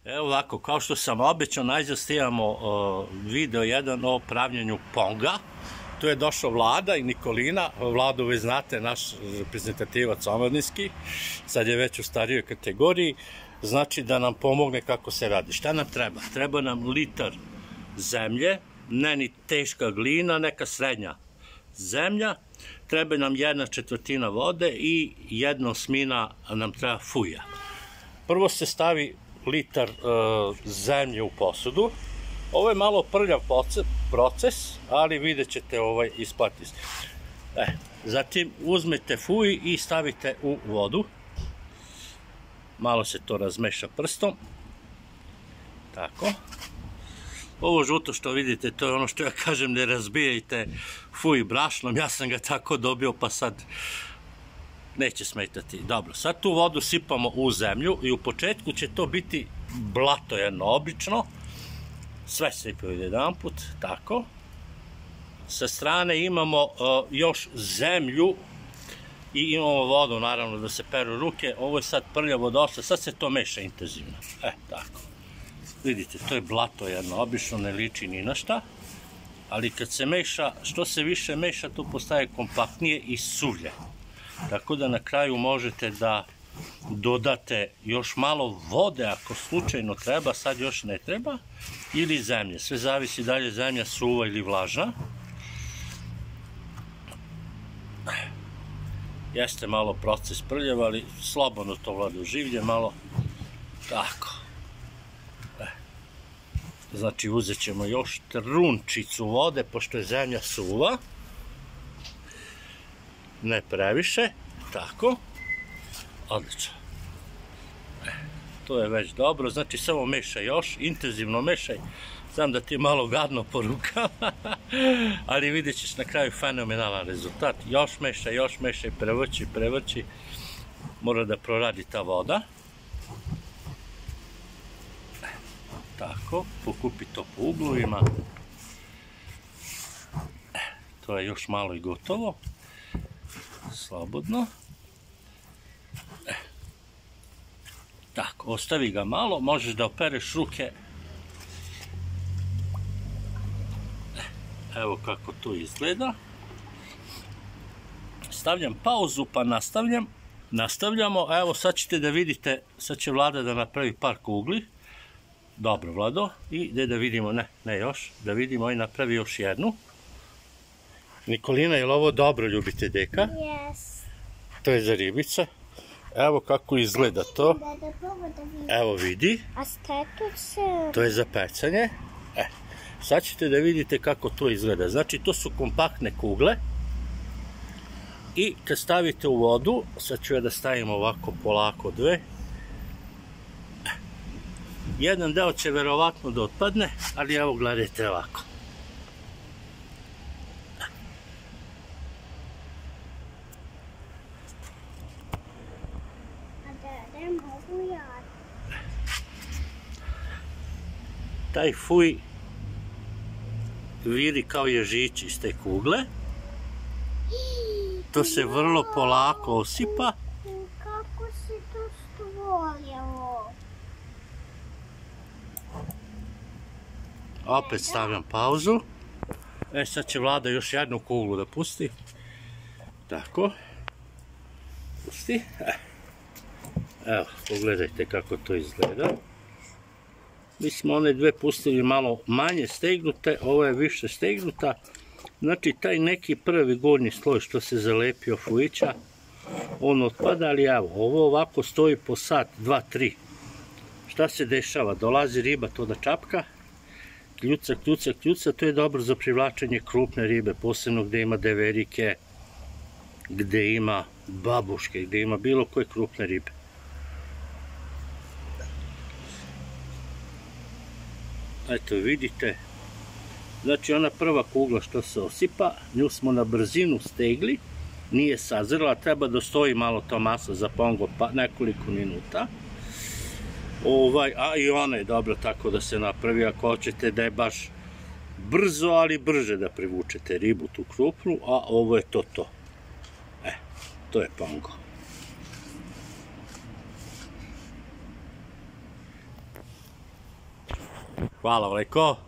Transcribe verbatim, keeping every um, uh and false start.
Evo ovako, kao što sam obećao, najzast imamo uh, video jedan o pravljenju ponga. Tu je došao Vlada i Nikolina. Vladu vi znate, naš reprezentativac omladinski, sad je već u starijoj kategoriji, znači da nam pomogne kako se radi. Šta nam treba? Treba nam litar zemlje, ne ni teška glina, neka srednja zemlja, treba nam jedna četvrtina vode i jedna osmina nam treba fuja. Prvo se stavi litar uh, zemlje u posudu. Ovo je malo prljav proces, ali vidjet ćete ovaj isplati. E, zatim uzmete fuj i stavite u vodu. Malo se to razmeša prstom. Tako. Ovo žuto što vidite, to je ono što ja kažem, ne razbijajte fuj brašnom. Ja sam ga tako dobio, pa sad neće smetati. Dobro, sad tu vodu sipamo u zemlju i u početku će to biti blato jedno obično. Sve sipaju jedan put, tako. Sa strane imamo uh, još zemlju i imamo vodu, naravno, da se peru ruke. Ovo je sad prljavo dosta, sad se to meša intenzivno. E, tako. Vidite, to je blato jedno obično, ne liči ni na šta. Ali kad se meša, što se više meša, to postaje kompaktnije i suvlje. Tako da na kraju možete da dodate još malo vode ako slučajno treba, sad još ne treba, ili zemlje, sve zavisi da li je zemlja suva ili vlažna. Jeste malo proces prljav, ali slobodno to vlada življe, malo tako. Znači uzet ćemo još trunčicu vode, pošto je zemlja suva, ne previše, tako. Odlično. E, to je već dobro, znači samo mešaj još, intenzivno mešaj. Znam da ti je malo gadno po rukama, ali vidjet ćeš na kraju fenomenalan rezultat. Još mešaj, još mešaj, prevrći, prevrći. Mora da proradi ta voda. E, tako, pokupi to po uglovima. E, to je još malo i gotovo. Slobodno. Tako, ostavi ga malo, možeš da opereš ruke. Evo kako to izgleda. Stavljam pauzu pa nastavljam. Nastavljamo, evo sad ćete da vidite, sad će Vlada da napravi par kugli. Dobro, Vlado, i gde da vidimo, ne, ne još, da vidimo i napravi još jednu. Nikolina, je li ovo dobro, ljubite deka? Yes. To je za ribice. Evo kako izgleda to. Evo vidi. A stetuce? To je za pecanje. E, sad ćete da vidite kako to izgleda. Znači to su kompaktne kugle. I kad stavite u vodu, sad ću ja da stavim ovako polako dve. Jedan deo će verovatno da otpadne, ali evo gledajte ovako. Taj fuj viri kao ježić iz te kugle. To se vrlo polako osipa. Kako se to stvorilo? Opet stavljam pauzu. E, sad će Vlada još jednu kuglu da pusti. Tako. Pusti. Evo, pogledajte kako to izgleda. Mi smo one dve pustili malo manje stegnute, ovo je više stegnuta. Znači taj neki prvi gornji sloj što se zalepio fujića, on otpada, ali evo, ovo ovako stoji po sat, dva, tri. Šta se dešava? Dolazi riba to da čapka, kljuca, kljuca, kljuca, to je dobro za privlačenje krupne ribe, posebno gde ima deverike, gde ima babuške, gde ima bilo koje krupne ribe. Eto vidite, znači ona prva kugla što se osipa, nju smo na brzinu stegli, nije sazrela, treba da stoji malo to masa za pongo pa nekoliko minuta. Ovaj, a i ona je dobro tako da se napravi ako hoćete da je baš brzo, ali brže da privučete ribu tu krupnu, a ovo je to to. E, to je pongo. Hvala veliko.